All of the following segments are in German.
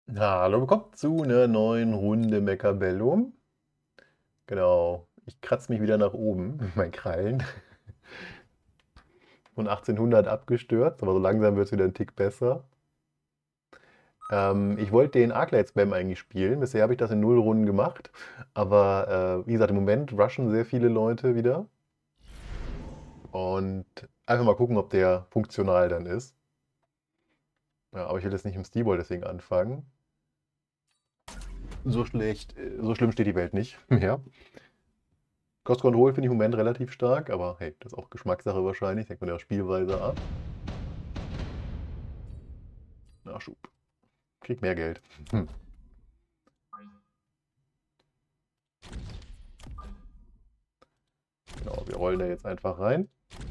Hallo, willkommen zu einer neuen Runde Mechabellum. Genau, ich kratze mich wieder nach oben mit meinen Krallen. Von 1800 abgestürzt, aber so langsam wird es wieder ein Tick besser. Ich wollte den Arclight Spam eigentlich spielen. Bisher habe ich das in 0 Runden gemacht. Aber wie gesagt, im Moment rushen sehr viele Leute wieder. Und einfach mal gucken, ob der funktional dann ist. Ja, aber ich will jetzt nicht im Steelball deswegen anfangen. So schlecht, so schlimm steht die Welt nicht mehr. Cost Control finde ich im Moment relativ stark, aber hey, das ist auch Geschmackssache wahrscheinlich. Hängt von der Spielweise ab. Nachschub. Krieg mehr Geld. Hm. Genau, wir rollen da jetzt einfach rein.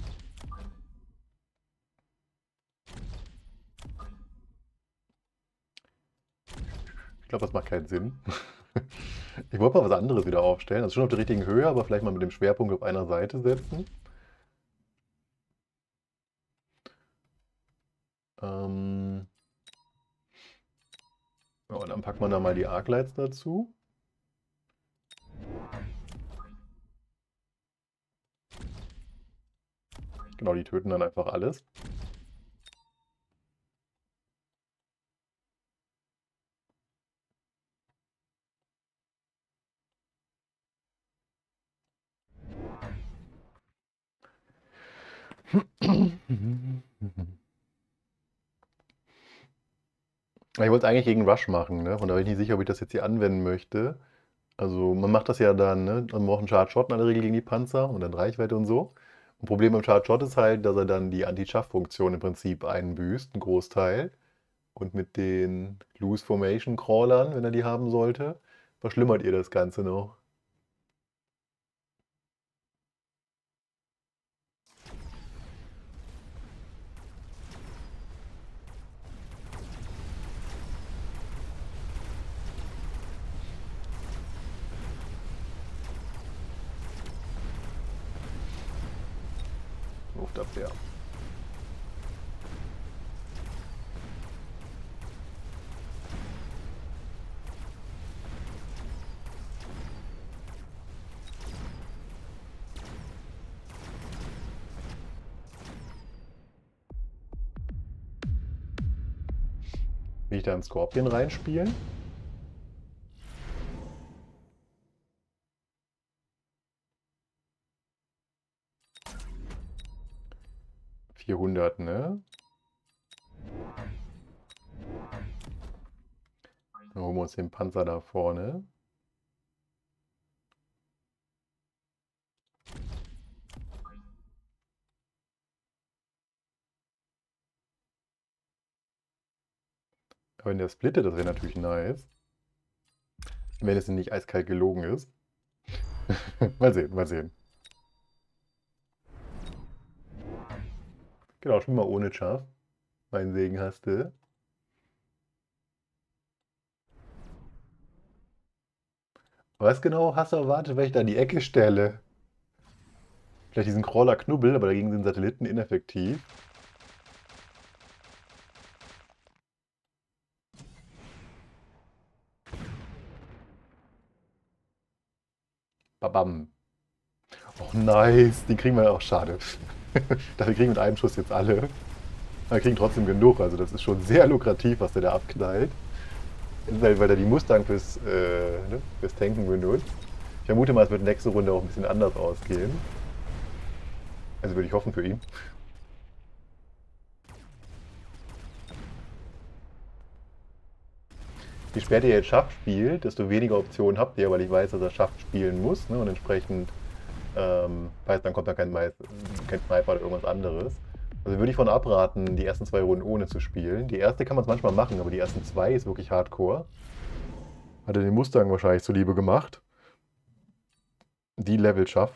Ich glaube, das macht keinen Sinn. Ich wollte mal was anderes wieder aufstellen. Also schon auf der richtigen Höhe, aber vielleicht mal mit dem Schwerpunkt auf einer Seite setzen. Ähm ja, und dann packt man da mal die Arclights dazu. Genau, die töten dann einfach alles. Ich wollte es eigentlich gegen Rush machen, ne? Und da bin ich nicht sicher, ob ich das jetzt hier anwenden möchte. Also man macht das ja dann, ne? Man braucht einen Charge Shot in aller Regel gegen die Panzer und dann Reichweite und so. Ein Problem beim Charge Shot ist halt, dass er dann die Anti-Chaff-Funktion im Prinzip einbüßt, einen Großteil. Und mit den Loose Formation Crawlern, wenn er die haben sollte, verschlimmert ihr das Ganze noch. Luftabwehr. Will ich da einen Scorpion reinspielen? ...400, ne? Dann holen wir uns den Panzer da vorne. Aber wenn der splittet, das wäre natürlich nice. Wenn es nicht eiskalt gelogen ist. Mal sehen, mal sehen. Genau, spiel mal ohne Chaff. Meinen Segen hast du. Was genau hast du erwartet, wenn ich da in die Ecke stelle? Vielleicht diesen Crawler Knubbel, aber dagegen sind Satelliten ineffektiv. Babam. Oh, nice. Den kriegen wir auch. Schade. Dafür kriegen wir mit einem Schuss jetzt alle. Aber wir kriegen trotzdem genug. Also das ist schon sehr lukrativ, was der da abknallt. Weil er die Mustang fürs Tanken benutzt. Ich vermute mal, es wird nächste Runde auch ein bisschen anders ausgehen. Also würde ich hoffen für ihn. Je später ihr jetzt Schacht spielt, desto weniger Optionen habt ihr, weil ich weiß, dass er Schacht spielen muss. Ne? Und entsprechend weiß, dann kommt da kein Sniper oder irgendwas anderes. Also würde ich von abraten, die ersten 2 Runden ohne zu spielen. Die erste kann man es manchmal machen, aber die ersten 2 ist wirklich Hardcore. Hat er den Mustang wahrscheinlich zuliebe gemacht. Die Level schaff.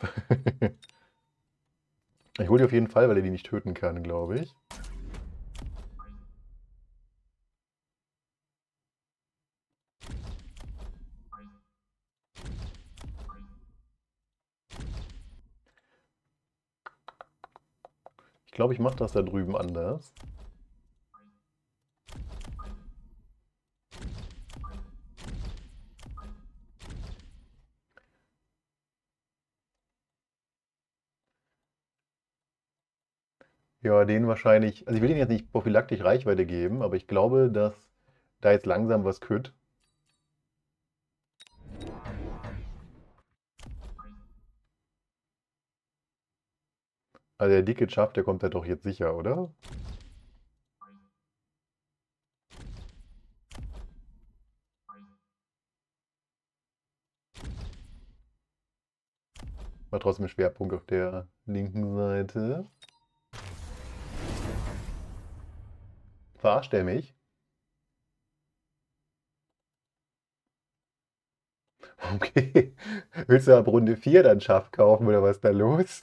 Ich hole die auf jeden Fall, weil er die nicht töten kann, glaube ich. Ich glaube, ich mache das da drüben anders. Ja, den wahrscheinlich. Also ich will den jetzt nicht prophylaktisch Reichweite geben, aber ich glaube, dass da jetzt langsam was kütt. Also der dicke Schaft, der kommt ja doch jetzt sicher, oder? War trotzdem Schwerpunkt auf der linken Seite. Verarscht er mich? Okay. Willst du ab Runde 4 dann Schaft kaufen oder was ist da los?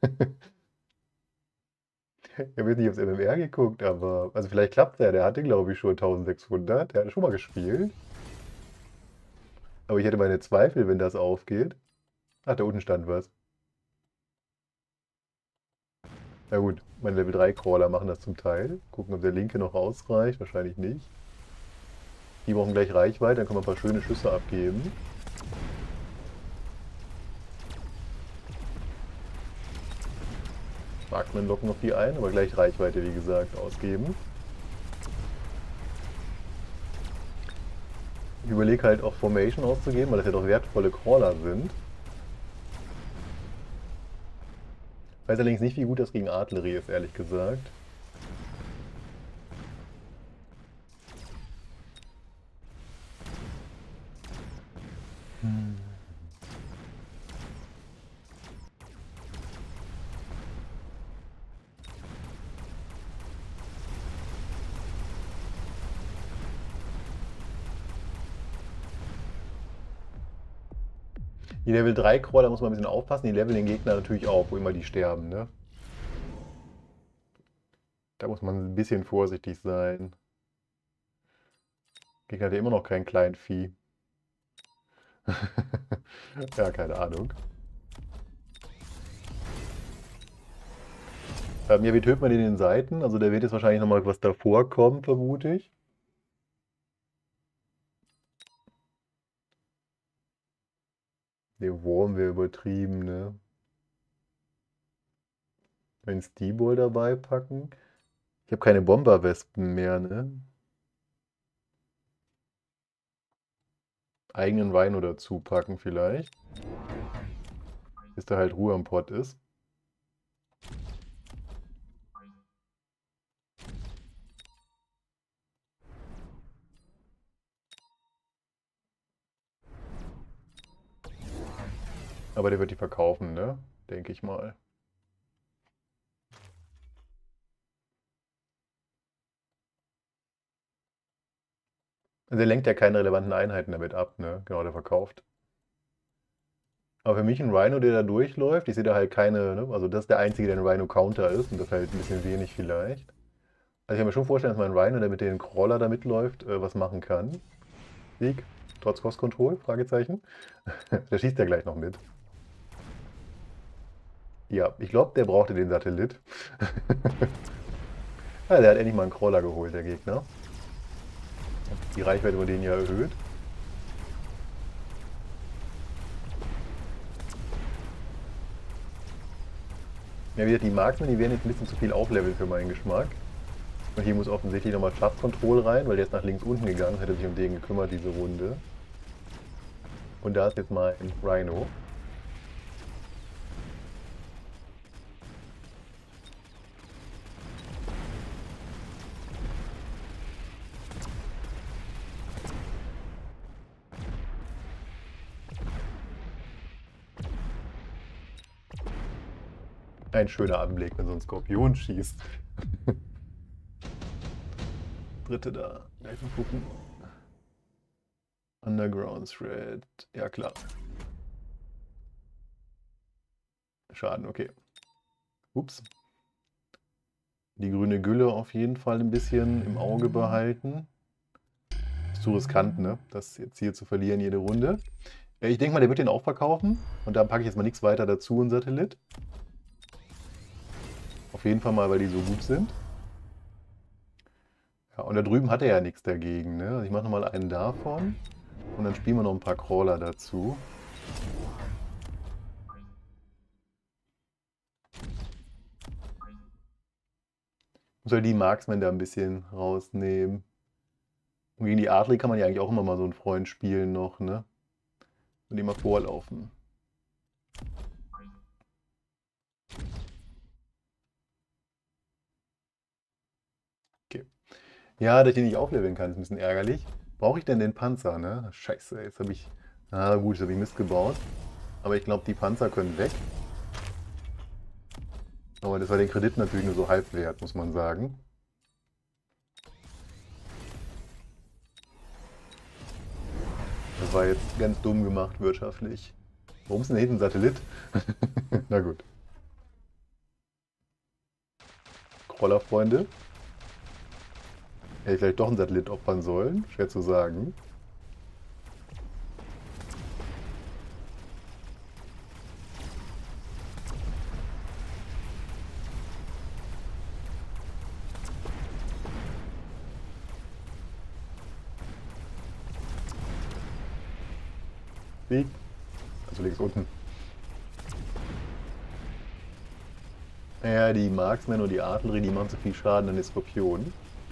Ich habe jetzt nicht aufs MMR geguckt, aber also vielleicht klappt der. Der hatte, glaube ich, schon 1600. Der hat schon mal gespielt. Aber ich hätte meine Zweifel, wenn das aufgeht. Ach, da unten stand was. Na gut, meine Level 3 Crawler machen das zum Teil. Gucken, ob der linke noch ausreicht. Wahrscheinlich nicht. Die brauchen gleich Reichweite, dann können wir ein paar schöne Schüsse abgeben. Marksman locken noch die ein, aber gleich Reichweite, wie gesagt, ausgeben. Ich überlege halt auch Formation auszugeben, weil das ja doch wertvolle Crawler sind. Weiß allerdings nicht, wie gut das gegen Artillerie ist, ehrlich gesagt. Die Level 3 Crawler muss man ein bisschen aufpassen, die leveln den Gegner natürlich auf, wo immer die sterben, ne? Da muss man ein bisschen vorsichtig sein. Gegner hat ja immer noch kein Kleinvieh. Ja, keine Ahnung. Ja, wie tötet man den in den Seiten? Also der wird jetzt wahrscheinlich nochmal was davor kommen, vermute ich. Den Wurm wäre übertrieben, ne? Wenn Steeball dabei packen. Ich habe keine Bomberwespen mehr, ne? Eigenen Rhino dazu packen vielleicht. Bis da halt Ruhe am Pott ist. Aber der wird die verkaufen, ne? Denke ich mal. Also er lenkt ja keine relevanten Einheiten damit ab, ne? Genau, der verkauft. Aber für mich ein Rhino, der da durchläuft, ich sehe da halt keine, ne? Also das ist der einzige, der ein Rhino-Counter ist und das halt ein bisschen wenig vielleicht. Also ich kann mir schon vorstellen, dass mein Rhino, der mit den Crawler da mitläuft, was machen kann. Sieg, trotz Cost Control? Fragezeichen. Der schießt ja gleich noch mit. Ja, ich glaube, der brauchte den Satellit. Ja, der hat endlich mal einen Crawler geholt, der Gegner. Die Reichweite wurde den ja erhöht. Ja, wieder die Marksmen, die werden jetzt ein bisschen zu viel aufleveln für meinen Geschmack. Und hier muss offensichtlich nochmal Shaft Control rein, weil der ist nach links unten gegangen, hätte sich um den gekümmert diese Runde. Und da ist jetzt mal ein Rhino. Ein schöner Anblick, wenn so ein Skorpion schießt. Dritte da. Gleich mal gucken. Underground Thread. Ja, klar. Schaden, okay. Ups. Die grüne Gülle auf jeden Fall ein bisschen im Auge behalten. Ist zu riskant, ne? Das jetzt hier zu verlieren jede Runde. Ich denke mal, der wird den auch verkaufen. Und da packe ich jetzt mal nichts weiter dazu in Satellit. Auf jeden Fall mal, weil die so gut sind. Ja, und da drüben hat er ja nichts dagegen, ne? Also ich mache nochmal einen davon. Und dann spielen wir noch ein paar Crawler dazu. Muss halt die Marksman da ein bisschen rausnehmen. Und gegen die Adler kann man ja eigentlich auch immer mal so einen Freund spielen noch, ne? Und immer vorlaufen. Okay. Ja, dass ich den nicht aufleveln kann, ist ein bisschen ärgerlich. Brauche ich denn den Panzer, ne? Scheiße, jetzt habe ich... Ah gut, jetzt habe ich Mist gebaut. Aber ich glaube, die Panzer können weg. Aber das war den Kredit natürlich nur so halb wert, muss man sagen. Das war jetzt ganz dumm gemacht wirtschaftlich. Warum ist denn da hinten ein Satellit? Na gut. Crawler-Freunde. Hätte ich vielleicht doch einen Satellit opfern sollen? Schwer zu sagen. Wie? Also links unten. Ja, die Marksmen und die Artillerie, die machen so viel Schaden an den Skorpionen.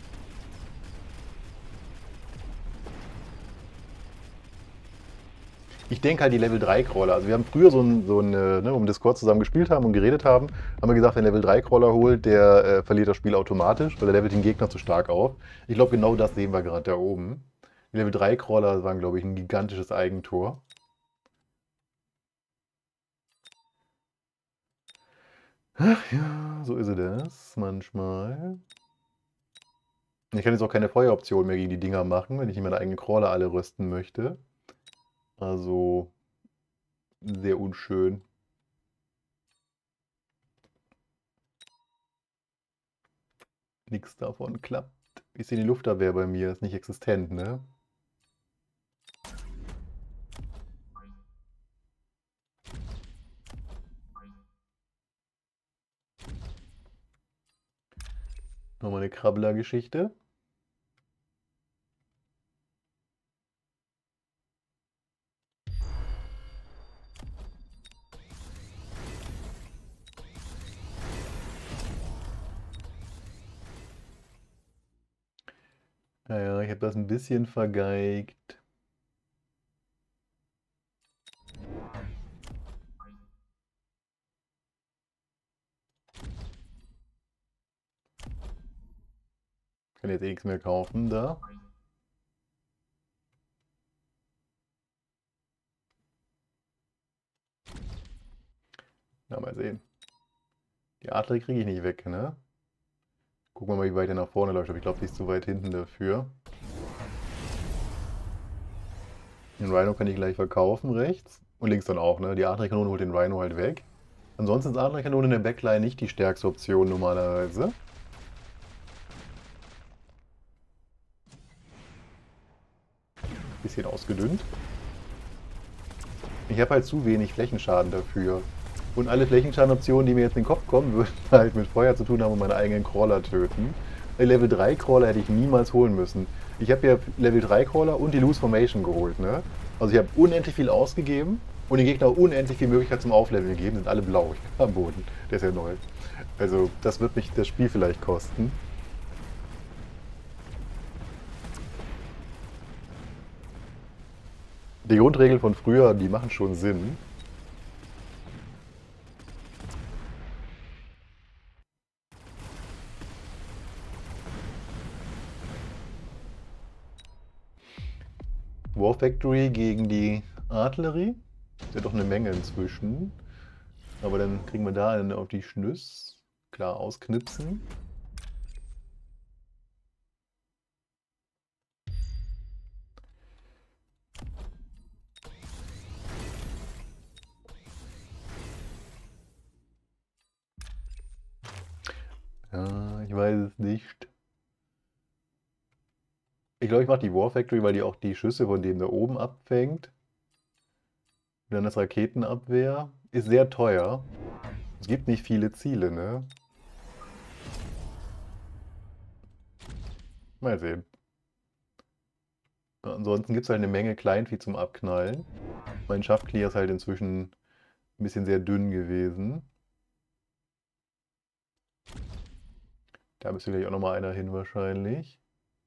Ich denke halt die Level 3 Crawler. Also wir haben früher ne, um Discord zusammen gespielt haben und geredet haben, haben wir gesagt, wenn Level 3 Crawler holt, der verliert das Spiel automatisch, weil der levelt den Gegner zu stark auf. Ich glaube, genau das sehen wir gerade da oben. Die Level 3 Crawler waren, glaube ich, ein gigantisches Eigentor. Ach ja, so ist es das manchmal. Ich kann jetzt auch keine Feueroption mehr gegen die Dinger machen, wenn ich meine eigenen Crawler alle rösten möchte. Also sehr unschön. Nichts davon klappt. Ich sehe die Luftabwehr bei mir, ist nicht existent, ne? Nochmal eine Krabbler-Geschichte. Naja, ich habe das ein bisschen vergeigt. Kann jetzt eh nichts mehr kaufen da. Na, mal sehen. Die Adler kriege ich nicht weg, ne? Gucken wir mal, wie weit er nach vorne läuft. Aber ich glaube, die ist zu weit hinten dafür. Den Rhino kann ich gleich verkaufen, rechts. Und links dann auch, ne? Die Adlerkanone holt den Rhino halt weg. Ansonsten ist Adlerkanone in der Backline nicht die stärkste Option normalerweise. Bisschen ausgedünnt. Ich habe halt zu wenig Flächenschaden dafür. Und alle Flächenschadenoptionen, die mir jetzt in den Kopf kommen, würden halt mit Feuer zu tun haben und meine eigenen Crawler töten. Level 3 Crawler hätte ich niemals holen müssen. Ich habe ja Level 3 Crawler und die Loose Formation geholt, ne? Also ich habe unendlich viel ausgegeben und den Gegner unendlich viel Möglichkeit zum Aufleveln gegeben. Sind alle blau am Boden. Der ist ja neu. Also das wird mich das Spiel vielleicht kosten. Die Grundregeln von früher, die machen schon Sinn. War Factory gegen die Artillerie. Ist ja doch eine Menge inzwischen. Aber dann kriegen wir da einen auf die Schnüss. Klar, ausknipsen. Ja, ich weiß es nicht. Ich glaube, ich mache die War Factory, weil die auch die Schüsse von dem da oben abfängt. Und dann das Raketenabwehr. Ist sehr teuer. Es gibt nicht viele Ziele, ne? Mal sehen. Ansonsten gibt es halt eine Menge Kleinvieh zum Abknallen. Mein Schaftclear ist halt inzwischen ein bisschen sehr dünn gewesen. Da müsste gleich auch nochmal einer hin wahrscheinlich.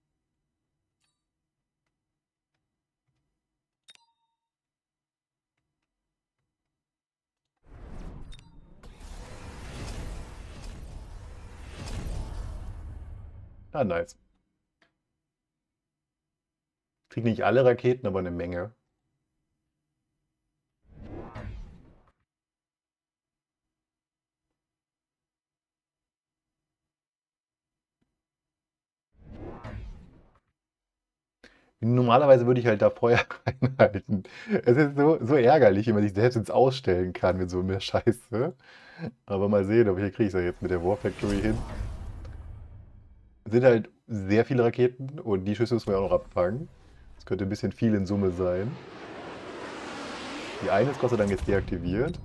Ah, nice. Krieg nicht alle Raketen, aber eine Menge. Normalerweise würde ich halt da Feuer reinhalten. Es ist so ärgerlich, wenn man sich selbst ins Ausstellen kann mit so einer Scheiße. Aber mal sehen, ob ich kriege es ja jetzt mit der War Factory hin. Es sind halt sehr viele Raketen und die Schüsse müssen wir auch noch abfangen. Das könnte ein bisschen viel in Summe sein. Die eine ist Gott sei Dank jetzt deaktiviert.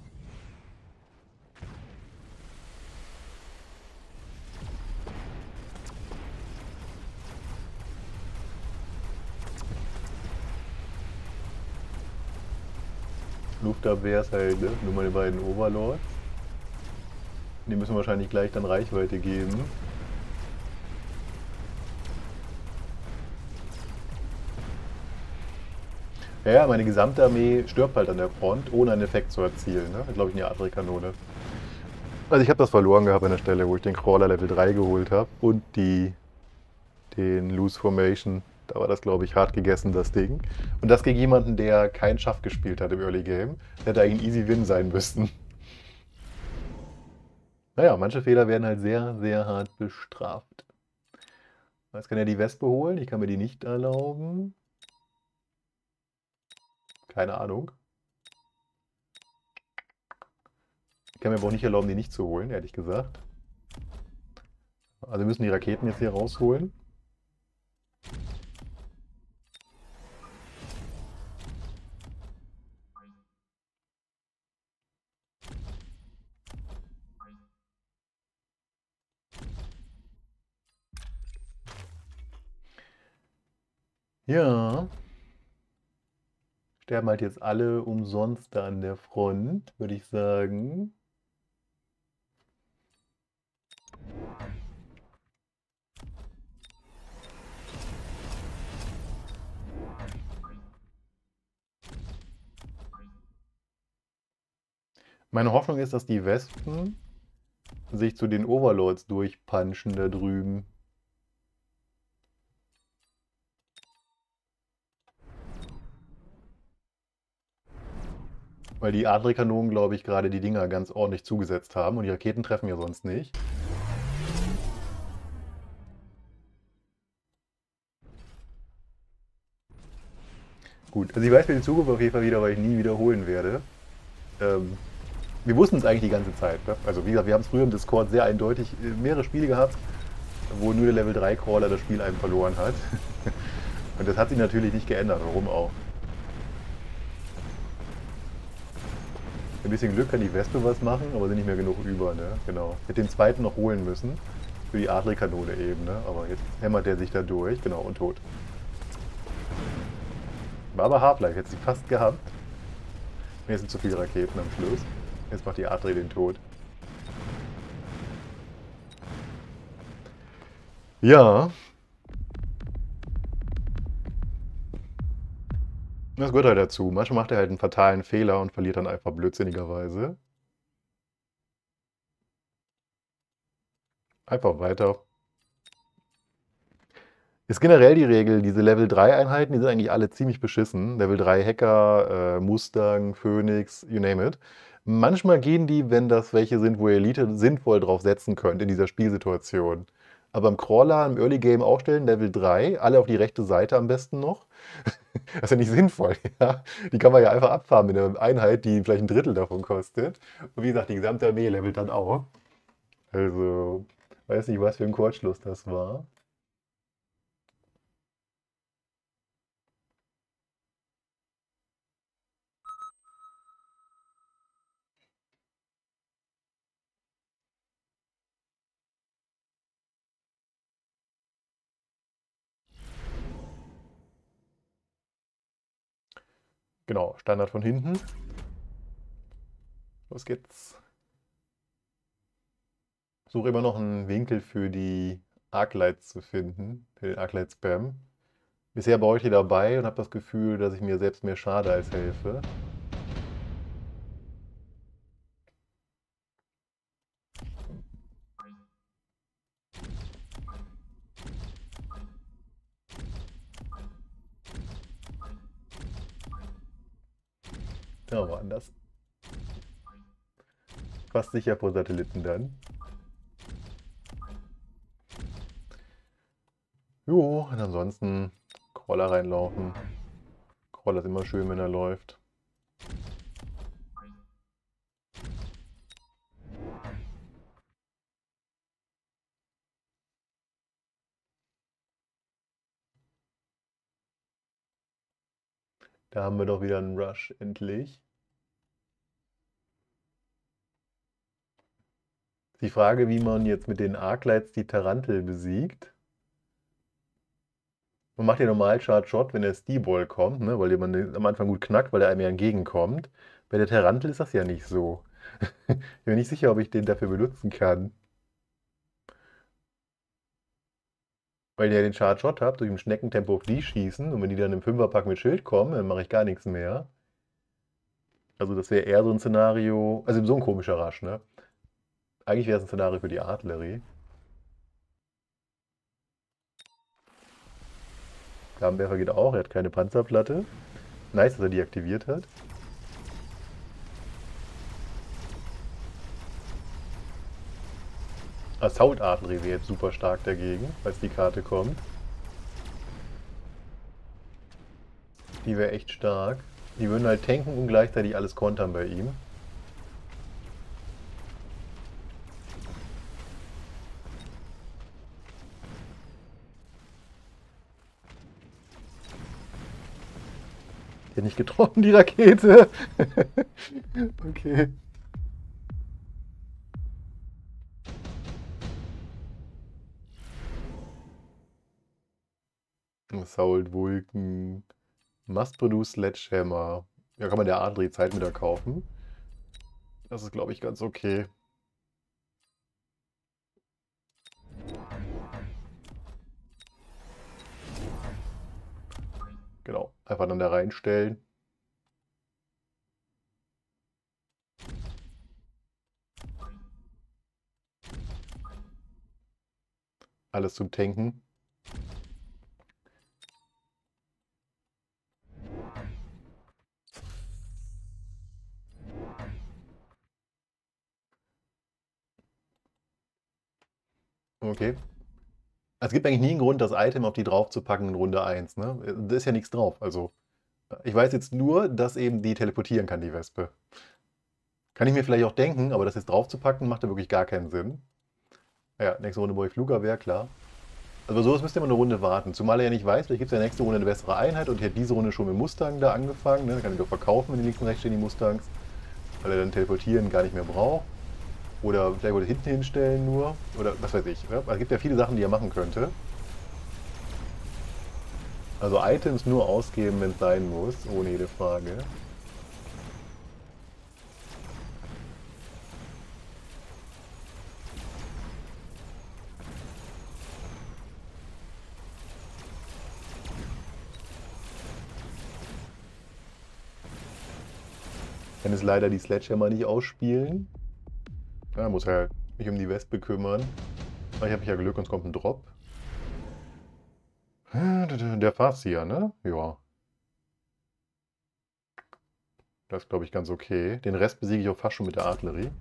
Luftabwehr ist halt, ne? Nur meine beiden Overlords. Die müssen wahrscheinlich gleich dann Reichweite geben. Ja, meine gesamte Armee stirbt halt an der Front, ohne einen Effekt zu erzielen. Ne? Glaube ich, eine Adlerkanone. Also ich habe das verloren gehabt an der Stelle, wo ich den Crawler Level 3 geholt habe und den Loose Formation. Da war das, glaube ich, hart gegessen, das Ding. Und das gegen jemanden, der keinen Schaff gespielt hat im Early Game. Hätte eigentlich ein Easy Win sein müssen. Naja, manche Fehler werden halt sehr, sehr hart bestraft. Jetzt kann er die Wespe holen, ich kann mir die nicht erlauben. Keine Ahnung. Ich kann mir aber auch nicht erlauben, die nicht zu holen, ehrlich gesagt. Also wir müssen die Raketen jetzt hier rausholen. Ja. Sterben halt jetzt alle umsonst da an der Front, würde ich sagen. Meine Hoffnung ist, dass die Wespen sich zu den Overlords durchpunchen da drüben. Weil die Adlerkanonen, glaube ich, gerade die Dinger ganz ordentlich zugesetzt haben und die Raketen treffen ja sonst nicht. Gut, also ich weiß für die Zukunft auf jeden Fall wieder, weil ich nie wiederholen werde. Ähm, Wir wussten es eigentlich die ganze Zeit. Ne? Also wie gesagt, wir haben es früher im Discord sehr eindeutig mehrere Spiele gehabt, wo nur der Level 3 Crawler das Spiel einem verloren hat. Und das hat sich natürlich nicht geändert. Warum auch? Ein bisschen Glück kann die Wespe was machen, aber sind nicht mehr genug über. Ne? Genau. Hätte den zweiten noch holen müssen. Für die Adlerkanone eben. Ne? Aber jetzt hämmert der sich da durch. Genau, und tot. War aber Half-Life, hätte sie fast gehabt. Mir sind zu viele Raketen am Schluss. Jetzt macht die Adri den Tod. Ja. Das gehört halt dazu. Manchmal macht er halt einen fatalen Fehler und verliert dann einfach blödsinnigerweise. Einfach weiter. Ist generell die Regel, diese Level 3 Einheiten, die sind eigentlich alle ziemlich beschissen. Level 3 Hacker, Mustang, Phoenix, you name it. Manchmal gehen die, wenn das welche sind, wo ihr Elite sinnvoll drauf setzen könnt in dieser Spielsituation. Aber im Crawler im Early Game auch stellen, Level 3, alle auf die rechte Seite am besten noch. Das ist ja nicht sinnvoll, ja. Die kann man ja einfach abfarmen mit einer Einheit, die vielleicht ein Drittel davon kostet. Und wie gesagt, die gesamte Armee levelt dann auch. Also, weiß nicht, was für ein Kurzschluss das war. Genau, Standard von hinten. Los geht's. Suche immer noch einen Winkel für die Arclights zu finden, für den Arclight-Spam. Bisher baue ich die dabei und habe das Gefühl, dass ich mir selbst mehr schade als helfe. Ja, woanders. Fast sicher vor Satelliten dann. Jo, und ansonsten Crawler reinlaufen. Crawler ist immer schön, wenn er läuft. Da haben wir doch wieder einen Rush, endlich. Die Frage, wie man jetzt mit den Arclights die Tarantel besiegt. Man macht ja normal Charge-Shot, wenn der Steel-Ball kommt, ne? Weil man am Anfang gut knackt, weil er einem ja entgegenkommt. Bei der Tarantel ist das ja nicht so. Ich bin mir nicht sicher, ob ich den dafür benutzen kann. Weil ich ja den Charge-Shot habe, durch ein Schneckentempo auf die schießen und wenn die dann im Fünferpack mit Schild kommen, dann mache ich gar nichts mehr. Also das wäre eher so ein Szenario, also so ein komischer Rush, ne? Eigentlich wäre es ein Szenario für die Artillerie. Flammenwerfer geht auch, er hat keine Panzerplatte. Nice, dass er die aktiviert hat. Assault Artillerie wäre jetzt super stark dagegen, falls die Karte kommt. Die wäre echt stark. Die würden halt tanken und gleichzeitig alles kontern bei ihm. Die hat nicht getroffen, die Rakete. Okay. Assault, Vulcan, Mass-Produce Sledgehammer. Ja, kann man der Artillerie Zeit mit kaufen. Das ist, glaube ich, ganz okay. Genau, einfach dann da reinstellen. Alles zum Tanken. Okay. Es gibt eigentlich nie einen Grund, das Item auf die draufzupacken in Runde 1, ne? Da ist ja nichts drauf. Also, ich weiß jetzt nur, dass eben die teleportieren kann, die Wespe. Kann ich mir vielleicht auch denken, aber das jetzt draufzupacken, macht ja wirklich gar keinen Sinn. Ja, nächste Runde Boy Fluger wäre klar. Also bei sowas müsst ihr immer eine Runde warten. Zumal er ja nicht weiß, vielleicht gibt es ja nächste Runde eine bessere Einheit und ich hätte diese Runde schon mit Mustang da angefangen. Ne? Dann kann ich doch verkaufen, wenn die links und rechts stehen, die Mustangs. Weil er dann teleportieren gar nicht mehr braucht. Oder vielleicht wollte hinten hinstellen nur. Oder was weiß ich. Ne? Also es gibt ja viele Sachen, die er machen könnte. Also Items nur ausgeben, wenn es sein muss, ohne jede Frage. Kann es leider die Sledgehammer nicht ausspielen. Ja, muss halt mich um die Wespe kümmern. Aber ich habe ja Glück und es kommt ein Drop. Der Farseer, ne? Ja. Das ist, glaube ich, ganz okay. Den Rest besiege ich auch fast schon mit der Artillerie.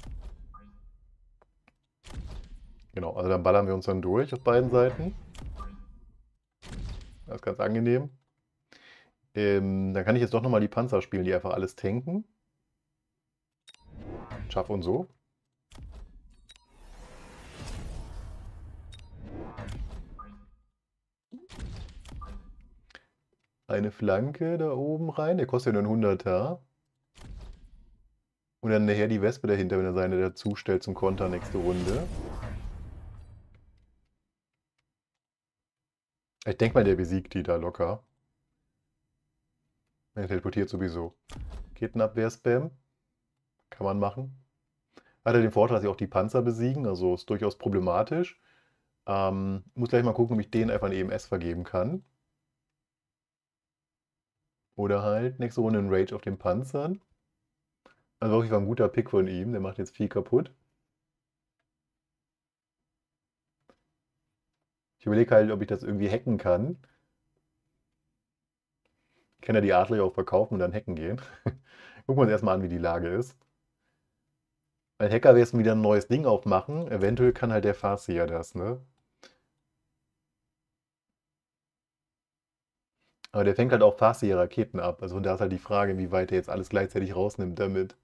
Genau, also dann ballern wir uns dann durch auf beiden Seiten. Das ist ganz angenehm. Dann kann ich jetzt doch nochmal die Panzer spielen, die einfach alles tanken. Schaff und so. Eine Flanke da oben rein. Der kostet ja nur ein 100er. Und dann nachher die Wespe dahinter, wenn er seine dazu stellt zum Konter nächste Runde. Ich denke mal, der besiegt die da locker. Er teleportiert sowieso. Kettenabwehr-Spam. Kann man machen. Hat ja den Vorteil, dass sie auch die Panzer besiegen, also ist durchaus problematisch. Muss gleich mal gucken, ob ich denen einfach ein EMS vergeben kann. Oder halt nächste Runde ein Rage auf den Panzern. Also wirklich war ein guter Pick von ihm, der macht jetzt viel kaputt. Ich überlege halt, ob ich das irgendwie hacken kann. Ich kann ja die Adler auch verkaufen und dann hacken gehen. Gucken wir uns erstmal an, wie die Lage ist. Ein Hacker will jetzt wieder ein neues Ding aufmachen. Eventuell kann halt der Farseer das, ne? Aber der fängt halt auch Farseer-Raketen ab. Also da ist halt die Frage, wie weit er jetzt alles gleichzeitig rausnimmt damit.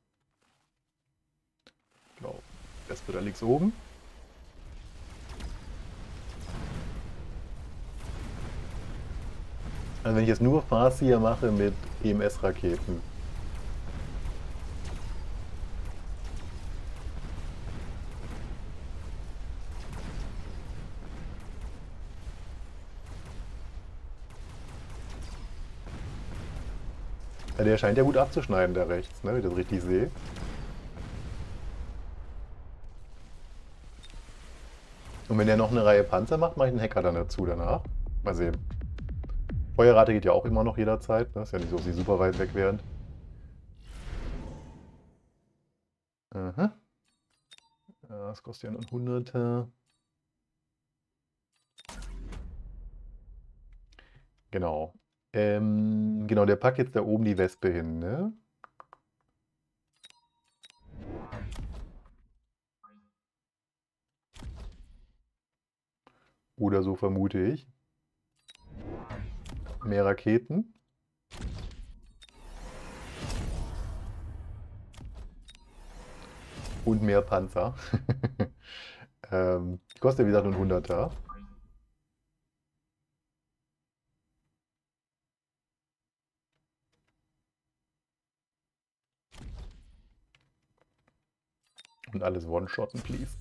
Genau. Das wird da links oben. Also wenn ich jetzt nur Farseer mache mit EMS-Raketen. Ja, der scheint ja gut abzuschneiden da rechts, ne? Wenn ich das richtig sehe. Und wenn der noch eine Reihe Panzer macht, mache ich einen Hacker dann dazu danach. Mal sehen. Feuerrate geht ja auch immer noch jederzeit. Ne? Ist ja nicht so, dass sie super weit weg wären. Aha. Das kostet ja nur ein Hunderter. Genau. Genau, der packt jetzt da oben die Wespe hin, ne? Oder so vermute ich. Mehr Raketen. Und mehr Panzer. Kostet wie gesagt nur ein Hunderter. Und alles One-Shotten, please.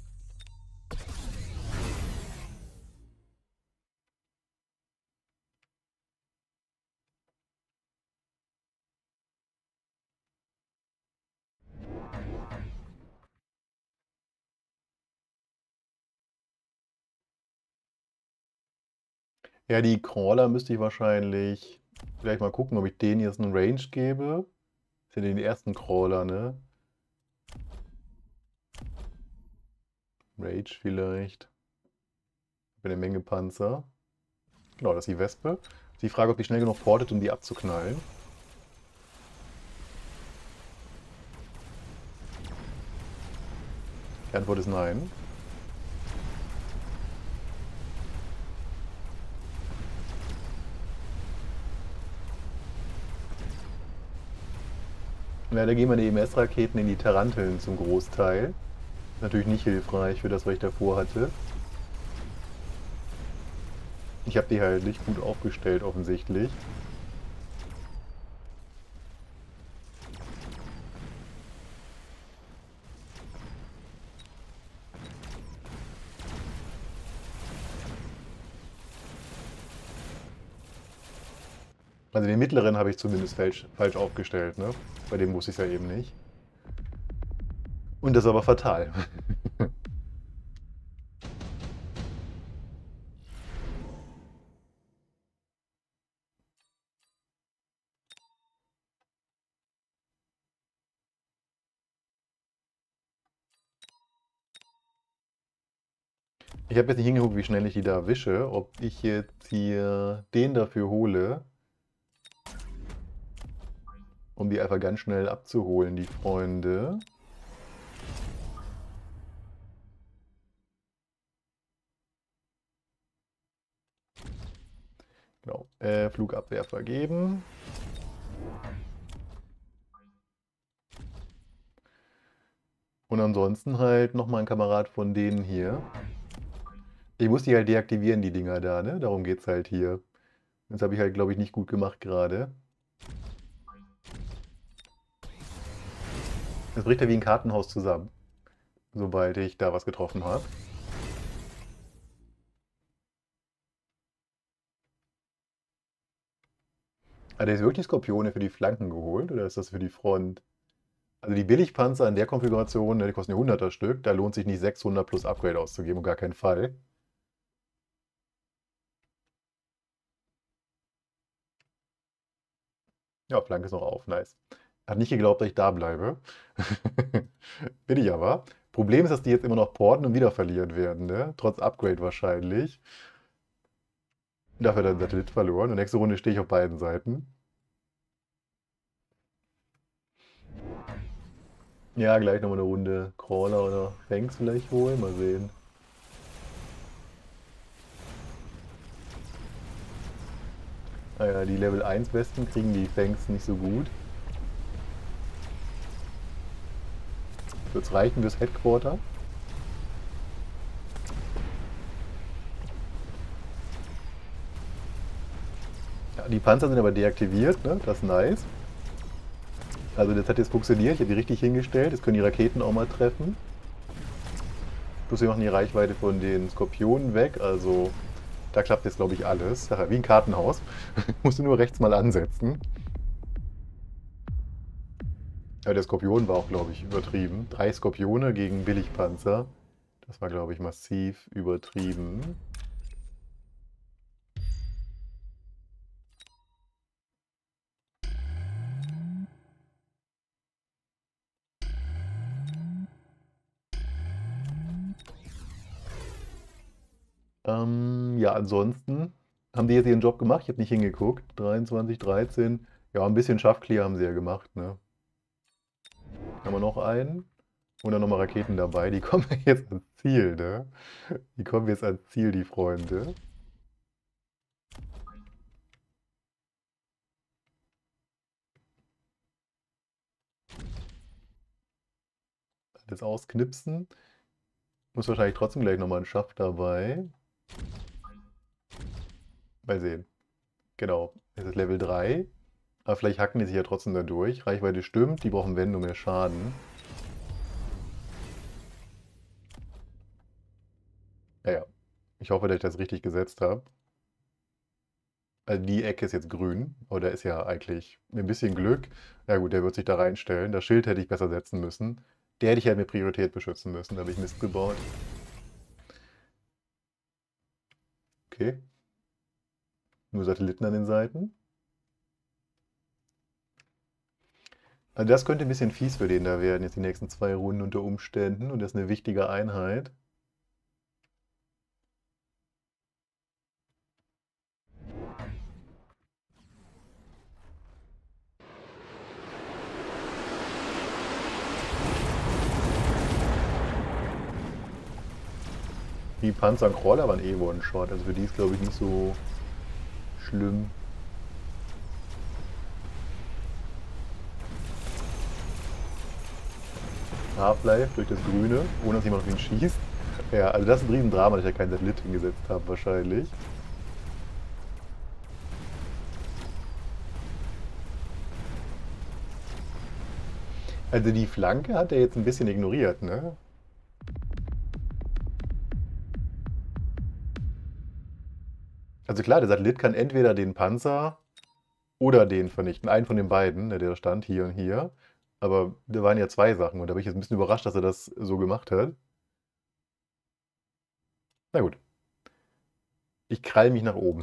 Ja, die Crawler müsste ich wahrscheinlich vielleicht mal gucken, ob ich denen jetzt einen Range gebe. Das sind ja die ersten Crawler, ne? Rage vielleicht. Eine Menge Panzer. Genau, das ist die Wespe. Ist die Frage, ob die schnell genug portet, um die abzuknallen. Die Antwort ist nein. Leider gehen meine EMS-Raketen in die Taranteln zum Großteil. Ist natürlich nicht hilfreich für das, was ich davor hatte. Ich habe die halt nicht gut aufgestellt, offensichtlich. Also den mittleren habe ich zumindest falsch aufgestellt, ne? Bei dem wusste ich es ja eben nicht. Und das ist aber fatal. Ich habe jetzt nicht hingeguckt, wie schnell ich die da erwische. Ob ich jetzt hier den dafür hole, um die einfach ganz schnell abzuholen, die Freunde. Genau. Flugabwehr vergeben. Und ansonsten halt nochmal ein Kamerad von denen hier. Ich muss die halt deaktivieren, die Dinger da, ne? Darum geht's halt hier. Das habe ich halt, glaube ich, nicht gut gemacht gerade. Das bricht ja wie ein Kartenhaus zusammen, sobald ich da was getroffen habe. Hat er jetzt wirklich Skorpione für die Flanken geholt oder ist das für die Front? Also die Billigpanzer in der Konfiguration, ne, die kosten ja 100er Stück, da lohnt sich nicht 600 plus Upgrade auszugeben, um gar keinen Fall. Ja, Flanke ist noch auf, nice. Hat nicht geglaubt, dass ich da bleibe. Bin ich aber. Problem ist, dass die jetzt immer noch porten und wieder verlieren werden, ne? Trotz Upgrade wahrscheinlich. Dafür hat er den Satellit verloren und nächste Runde stehe ich auf beiden Seiten. Ja, gleich nochmal eine Runde Crawler oder Fangs vielleicht holen, mal sehen. Naja, die Level 1 Besten kriegen die Fangs nicht so gut. Wird es reichen fürs Headquarter? Ja, die Panzer sind aber deaktiviert, ne? Das ist nice. Also das hat jetzt funktioniert, ich habe die richtig hingestellt. Jetzt können die Raketen auch mal treffen. Plus wir machen die Reichweite von den Skorpionen weg, also da klappt jetzt glaube ich alles. Ja, wie ein Kartenhaus. Musst du nur rechts mal ansetzen. Ja, der Skorpion war auch glaube ich übertrieben. 3 Skorpione gegen Billigpanzer. Das war glaube ich massiv übertrieben. Ja, ansonsten haben die jetzt ihren Job gemacht. Ich habe nicht hingeguckt. 23, 13. Ja, ein bisschen Schaffclear haben sie ja gemacht, ne? Haben wir noch einen? Und dann nochmal Raketen dabei. Die kommen jetzt ans Ziel, ne? Die kommen jetzt ans Ziel, die Freunde. Das ausknipsen. Muss wahrscheinlich trotzdem gleich nochmal ein Schaff dabei. Mal sehen. Genau. Es ist Level 3. Aber vielleicht hacken die sich ja trotzdem da durch. Reichweite stimmt. Die brauchen wenn nur mehr Schaden. Naja. Ich hoffe, dass ich das richtig gesetzt habe. Also die Ecke ist jetzt grün, aber da ist ja eigentlich mit ein bisschen Glück. Ja gut, der wird sich da reinstellen. Das Schild hätte ich besser setzen müssen. Der hätte ich halt mit Priorität beschützen müssen. Da habe ich Mist gebaut. Okay. Nur Satelliten an den Seiten. Also das könnte ein bisschen fies für den da werden, jetzt die nächsten 2 Runden unter Umständen. Und das ist eine wichtige Einheit. Die Panzer und Crawler waren eh One-Shot. Also für die ist glaube ich nicht so schlimm. Half-Life durch das Grüne, ohne dass jemand auf ihn schießt. Ja, also das ist ein Riesendrama, dass ich da keinen Satellit hingesetzt habe wahrscheinlich. Also die Flanke hat er jetzt ein bisschen ignoriert, ne? Also klar, der Satellit kann entweder den Panzer oder den vernichten. Einen von den beiden, ne, der da stand, hier und hier. Aber da waren ja 2 Sachen und da bin ich jetzt ein bisschen überrascht, dass er das so gemacht hat. Na gut, ich krall mich nach oben.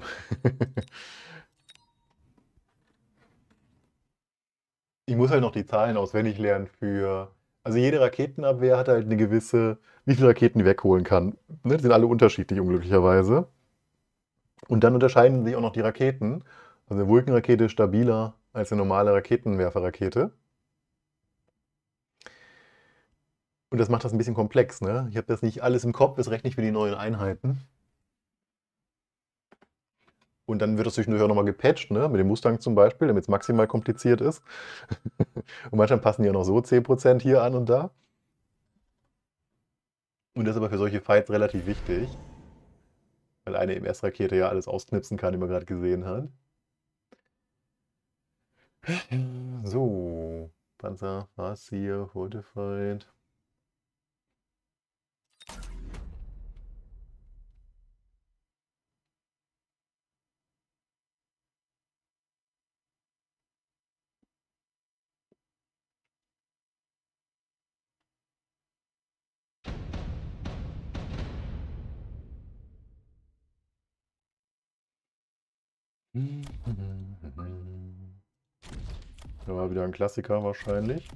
Ich muss halt noch die Zahlen auswendig lernen für. Also jede Raketenabwehr hat halt eine gewisse, wie viele Raketen die wegholen kann. Ne, die sind alle unterschiedlich, unglücklicherweise. Und dann unterscheiden sich auch noch die Raketen. Also eine Vulcan-Rakete ist stabiler als eine normale Raketenwerferrakete. Und das macht das ein bisschen komplex, ne? Ich habe das nicht alles im Kopf, das rechne ich für die neuen Einheiten. Und dann wird das zwischendurch auch nochmal gepatcht, ne? Mit dem Mustang zum Beispiel, damit es maximal kompliziert ist. Und manchmal passen die ja noch so 10% hier an und da. Und das ist aber für solche Fights relativ wichtig, weil eine MS-Rakete ja alles ausknipsen kann, wie man gerade gesehen hat. So, Panzer, was hier, Fortified. Da war wieder ein Klassiker wahrscheinlich.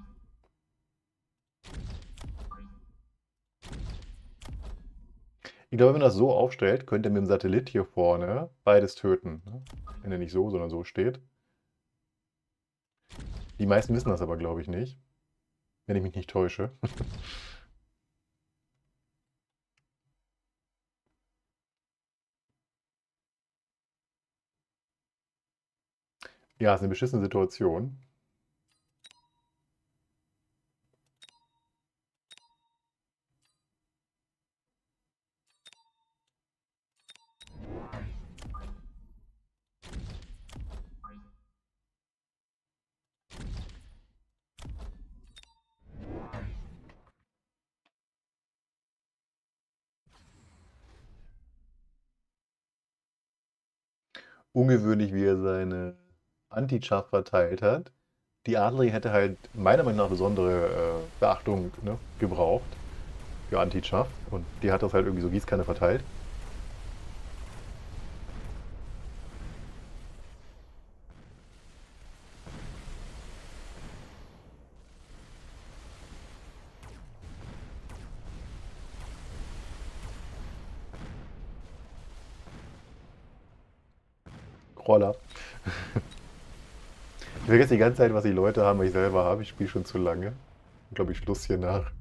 Ich glaube, wenn man das so aufstellt, könnte er mit dem Satellit hier vorne beides töten. Ne? Wenn er nicht so, sondern so steht. Die meisten wissen das aber, glaube ich, nicht. Wenn ich mich nicht täusche. Ja, ist eine beschissene Situation. Ungewöhnlich, wie er seine Anti-Chaff verteilt hat. Die Adlerin hätte halt meiner Meinung nach besondere Beachtung, ne, gebraucht für Anti-Chaff. Und die hat das halt irgendwie so Gießkanne verteilt. Roller. Ich vergesse die ganze Zeit, was die Leute haben, was ich selber habe. Ich spiele schon zu lange. Ich glaube, ich Schluss hier nach.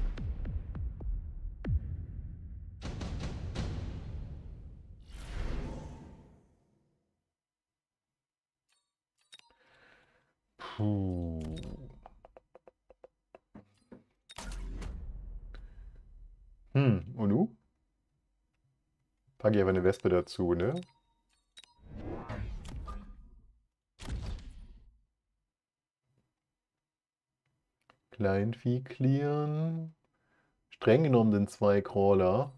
Puh. Und nu? Packe ich einfach eine Wespe dazu, ne? Kleinvieh clearen. Streng genommen sind 2 Crawler.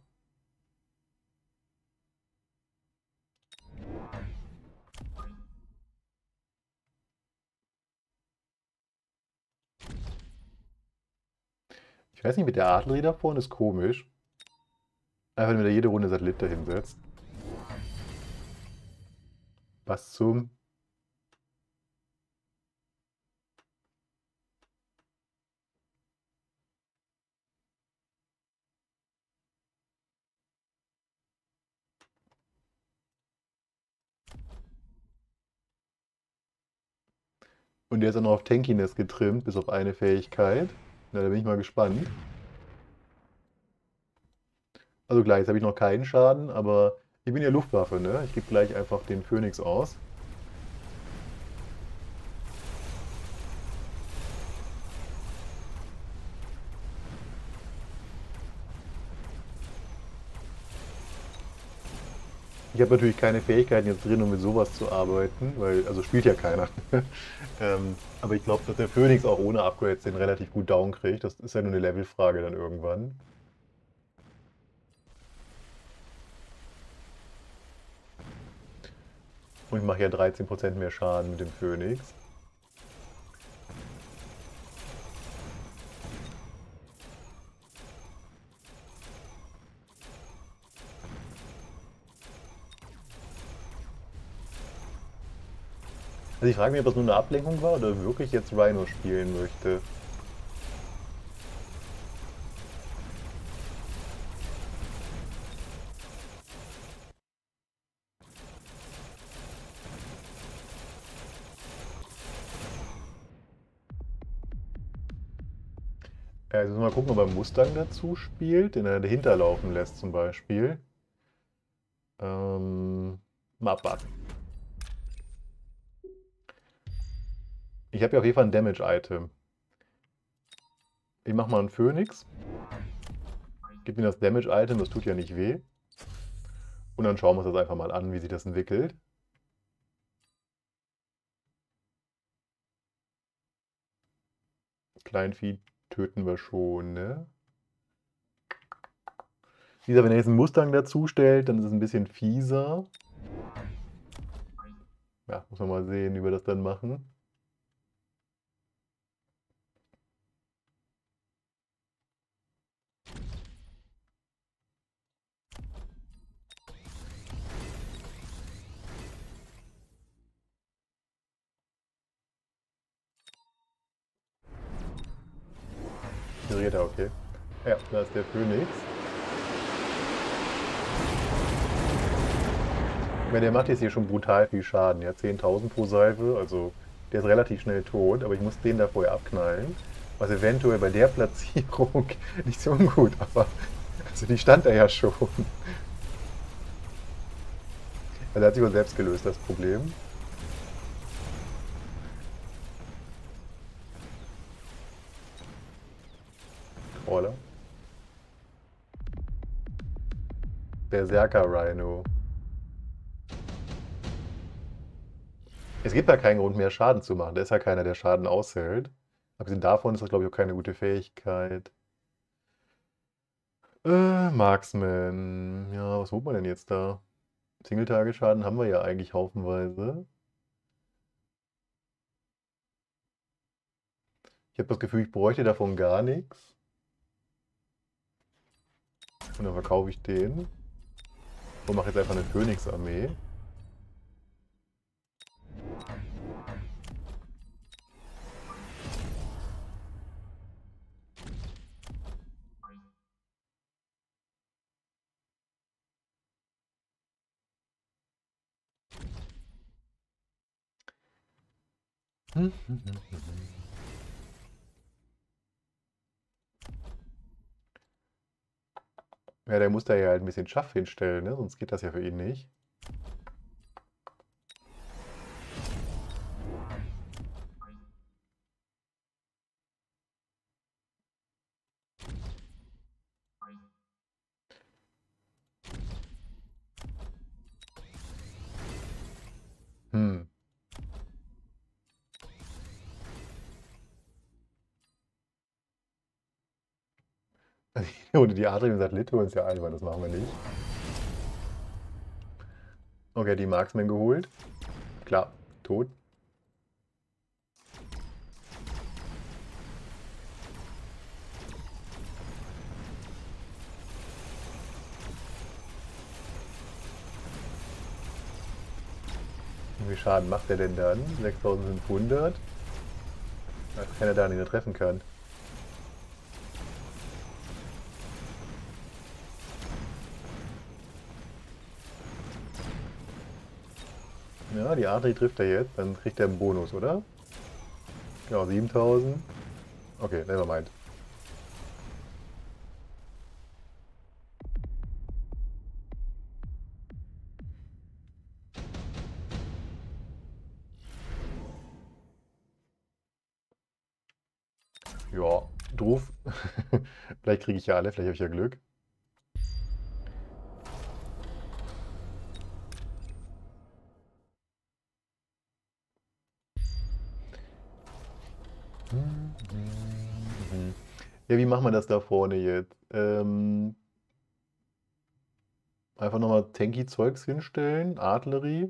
Ich weiß nicht, mit der Artillerie da vorne ist komisch. Einfach, wenn er jede Runde Satellit dahinsetzt. Was zum... Und der ist dann noch auf Tankiness getrimmt, bis auf eine Fähigkeit. Na, da bin ich mal gespannt. Also klar, jetzt habe ich noch keinen Schaden, aber ich bin ja Luftwaffe, ne? Ich gebe gleich einfach den Phoenix aus. Ich habe natürlich keine Fähigkeiten jetzt drin, um mit sowas zu arbeiten, weil, also spielt ja keiner. Aber ich glaube, dass der Phoenix auch ohne Upgrades den relativ gut down kriegt. Das ist ja nur eine Levelfrage dann irgendwann. Und ich mache ja 13% mehr Schaden mit dem Phoenix. Also ich frage mich, ob das nur eine Ablenkung war oder wirklich jetzt Rhino spielen möchte. Jetzt müssen wir mal gucken, ob er Mustang dazu spielt, den er dahinter laufen lässt zum Beispiel. Mal abwarten. Ich habe ja auf jeden Fall ein Damage-Item. Ich mache mal einen Phoenix. Gib mir das Damage-Item, das tut ja nicht weh. Und dann schauen wir uns das einfach mal an, wie sich das entwickelt. Kleinvieh töten wir schon, ne? Wie gesagt, wenn er jetzt einen Mustang dazu stellt, dann ist es ein bisschen fieser. Ja, muss man mal sehen, wie wir das dann machen. regeneriert er, okay. Ja, da ist der Phönix. Ich meine, der macht jetzt hier schon brutal viel Schaden, ja, 10.000 pro Salve, also der ist relativ schnell tot, aber ich muss den da vorher abknallen, was eventuell bei der Platzierung nicht so ungut, aber also die stand da ja schon. Also hat sich wohl selbst gelöst, das Problem. Crawler. Berserker Rhino. Es gibt ja keinen Grund mehr, Schaden zu machen. Da ist ja keiner, der Schaden aushält. Abgesehen davon ist das, glaube ich, auch keine gute Fähigkeit. Marksman. Ja, was holt man denn jetzt da? Single-Tage-Schaden haben wir ja eigentlich haufenweise. Ich habe das Gefühl, ich bräuchte davon gar nichts. Und dann verkaufe ich den. Und mache jetzt einfach eine Phönix-Armee. Ja, der muss da ja halt ein bisschen Schaff hinstellen, ne? Sonst geht das ja für ihn nicht. Hm. Oder die Adrian sagt, Litauen ist ja albern, das machen wir nicht. Okay, die Marksman geholt. Klar, tot. Wie viel Schaden macht er denn dann? 6500. Als keiner da nicht treffen kann. Ja, die Adri trifft er jetzt, dann kriegt er einen Bonus, oder? Genau, 7000. Okay, nevermind. Ja, doof. Vielleicht kriege ich ja alle, vielleicht habe ich ja Glück. Ja, wie machen wir das da vorne jetzt? Einfach nochmal Tanky-Zeugs hinstellen, Artillerie.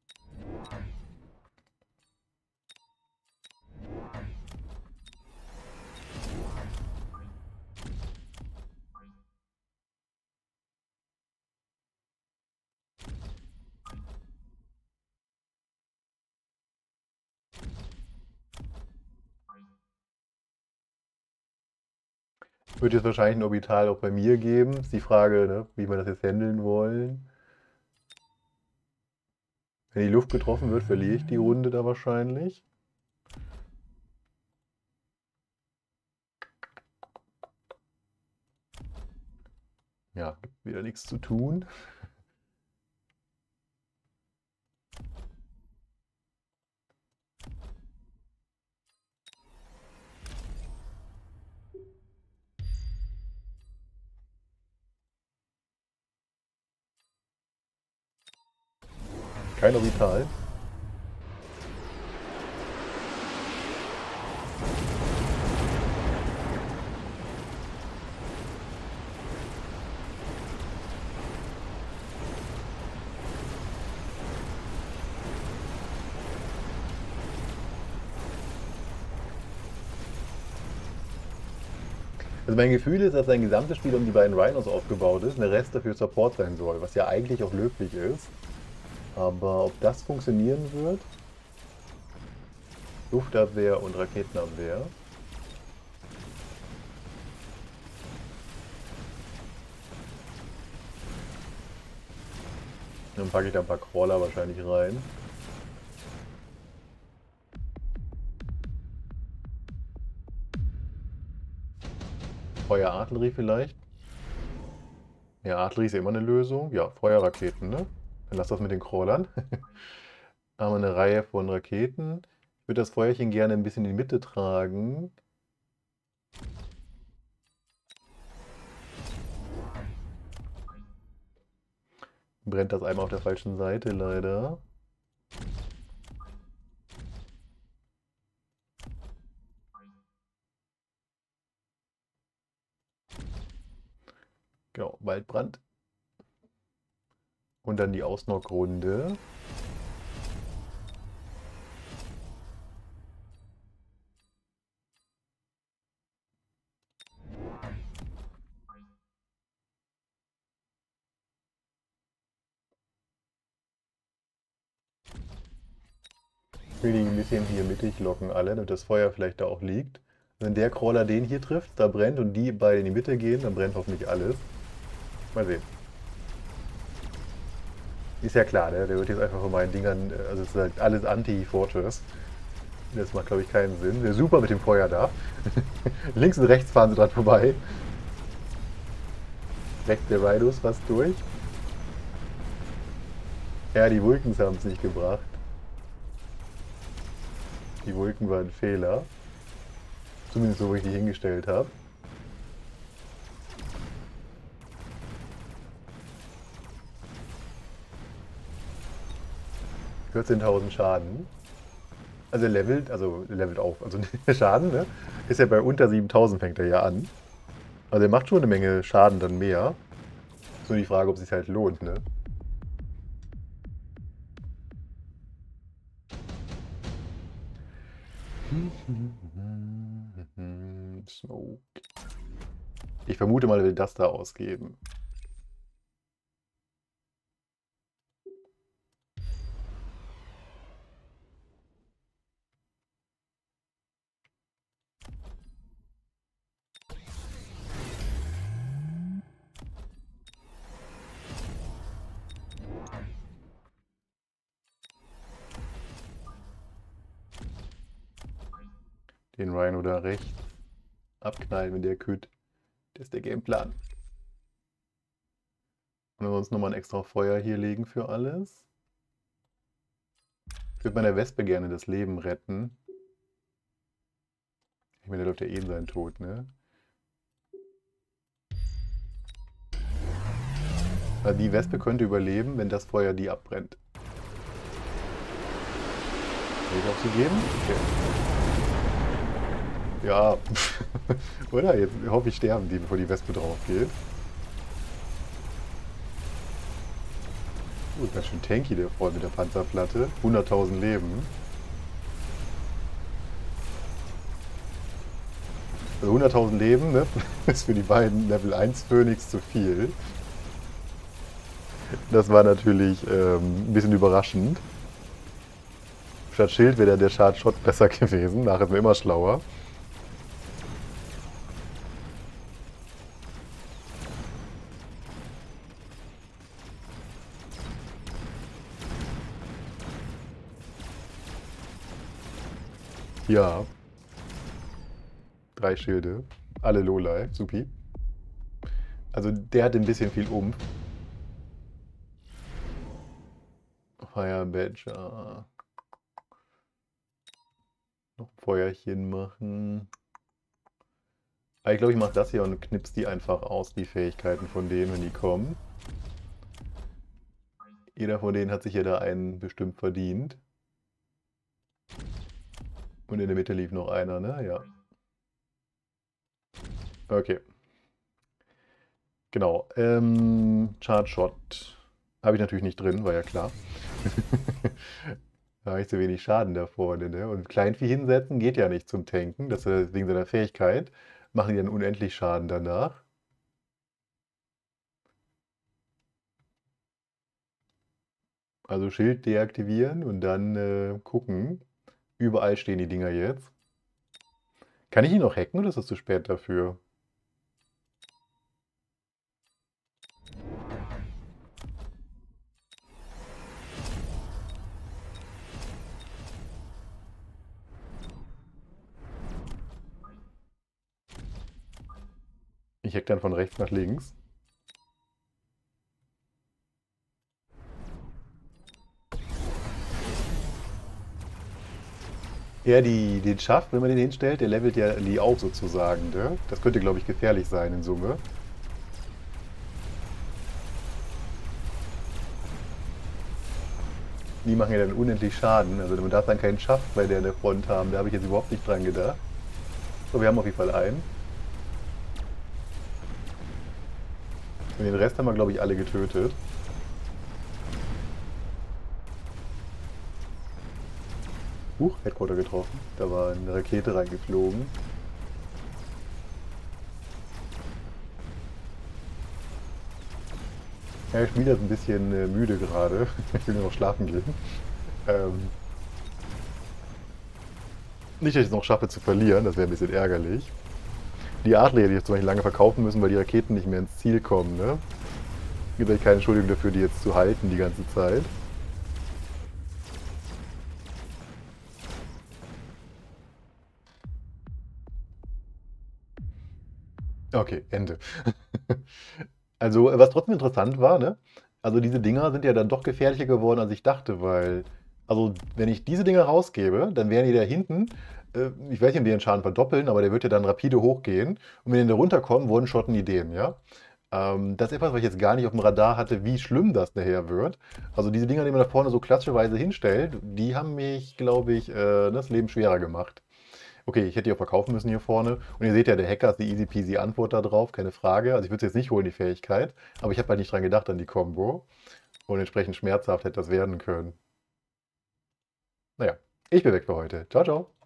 Wird jetzt wahrscheinlich ein Orbital auch bei mir geben. Ist die Frage, ne, wie wir das jetzt handeln wollen. Wenn die Luft getroffen wird, verliere ich die Runde da wahrscheinlich. Ja, gibt wieder nichts zu tun. Kein Orbital. Also mein Gefühl ist, dass sein gesamtes Spiel um die beiden Rhinos aufgebaut ist und der Rest dafür Support sein soll, was ja eigentlich auch löblich ist. Aber ob das funktionieren wird? Luftabwehr und Raketenabwehr. Dann packe ich da ein paar Crawler wahrscheinlich rein. Feuerartillerie vielleicht. Ja, Artillerie ist ja immer eine Lösung. Ja, Feuerraketen, ne? Dann lass das mit den Crawlern. Da haben wir eine Reihe von Raketen. Ich würde das Feuerchen gerne ein bisschen in die Mitte tragen. Brennt das einmal auf der falschen Seite, leider. Genau, Waldbrand. Und dann die Ausnockrunde. Ich will die ein bisschen hier mittig locken alle, damit das Feuer vielleicht da auch liegt. Wenn der Crawler den hier trifft, da brennt und die beide in die Mitte gehen, dann brennt hoffentlich alles. Mal sehen. Ist ja klar, ne? Der wird jetzt einfach von meinen Dingern, also es ist halt alles Anti-Fortress. Das macht, glaube ich, keinen Sinn. Wäre super mit dem Feuer da. Links und rechts fahren sie dran vorbei. Reckt der Rhinos fast durch. Ja, die Vulkans haben es nicht gebracht. Die Vulken waren ein Fehler. Zumindest so, wie ich die hingestellt habe. $14.000 Schaden. Also er levelt auf. Also der Schaden, ne? Ist ja bei unter 7.000 fängt er ja an. Also er macht schon eine Menge Schaden dann mehr. Ist nur die Frage, ob es sich halt lohnt, ne? Smoke. Ich vermute mal, er will das da ausgeben. Den Rhino da rechts abknallen, wenn der kütt. Das ist der Gameplan. Und ansonsten nochmal ein extra Feuer hier legen für alles. Ich würde meiner Wespe gerne das Leben retten. Ich meine, der läuft ja eh in seinen Tod, ne? Also die Wespe könnte überleben, wenn das Feuer die abbrennt. Will ich auch so geben? Okay. Ja, oder? Jetzt hoffe ich, sterben die, bevor die Wespe drauf geht. Ganz schön tanky, der Freund mit der Panzerplatte. 100.000 Leben. Also 100.000 Leben, ne? Ist für die beiden Level 1 Phoenix zu viel. Das war natürlich ein bisschen überraschend. Statt Schild wäre der Shot besser gewesen. Nachher ist man immer schlauer. Ja. 3 Schilde. Alle Lowlife. Supi. Also der hat ein bisschen viel Umf. Fire Badger. Noch ein Feuerchen machen. Aber ich glaube, ich mache das hier und knips die einfach aus, die Fähigkeiten von denen, wenn die kommen. Jeder von denen hat sich ja da einen bestimmt verdient. Und in der Mitte lief noch einer, ne? Ja. Okay. Genau. Charge Shot habe ich natürlich nicht drin, war ja klar. Da habe ich zu wenig Schaden da vorne, ne? Und Kleinvieh hinsetzen geht ja nicht zum Tanken, das ist wegen seiner Fähigkeit. Machen die dann unendlich Schaden danach. Also Schild deaktivieren und dann gucken. Überall stehen die Dinger jetzt. Kann ich ihn noch hacken oder ist das zu spät dafür? Ich hack dann von rechts nach links. Ja, den Schaft, wenn man den hinstellt, der levelt ja die auf sozusagen. Ne? Das könnte, glaube ich, gefährlich sein in Summe. Die machen ja dann unendlich Schaden. Also man darf dann keinen Schaft bei der in der Front haben. Da habe ich jetzt überhaupt nicht dran gedacht. So, wir haben auf jeden Fall einen. Und den Rest haben wir, glaube ich, alle getötet. Headquarter getroffen. Da war eine Rakete reingeflogen. Ja, der Spieler ist ein bisschen müde gerade. Ich will nur noch schlafen gehen. Ähm, nicht, dass ich es noch schaffe zu verlieren, das wäre ein bisschen ärgerlich. Die Adler hätte ich jetzt zum Beispiel lange verkaufen müssen, weil die Raketen nicht mehr ins Ziel kommen. Ne? Gibt euch keine Entschuldigung dafür, die jetzt zu halten die ganze Zeit. Okay, Ende. Also, was trotzdem interessant war, ne? Also diese Dinger sind ja dann doch gefährlicher geworden, als ich dachte, weil, also wenn ich diese Dinger rausgebe, dann werden die da hinten, ich weiß nicht, ob die den Schaden verdoppeln, aber der wird ja dann rapide hochgehen. Und wenn die da runterkommen, wurden Schotten Ideen, ja? Das ist etwas, was ich jetzt gar nicht auf dem Radar hatte, wie schlimm das nachher wird. Also diese Dinger, die man da vorne so klassischerweise hinstellt, die haben mich, glaube ich, das Leben schwerer gemacht. Okay, ich hätte die auch verkaufen müssen hier vorne. Und ihr seht ja, der Hacker ist die easy peasy Antwort da drauf, keine Frage. Also ich würde es jetzt nicht holen, die Fähigkeit. Aber ich habe halt nicht dran gedacht, an die Combo. Und entsprechend schmerzhaft hätte das werden können. Naja, ich bin weg für heute. Ciao, ciao.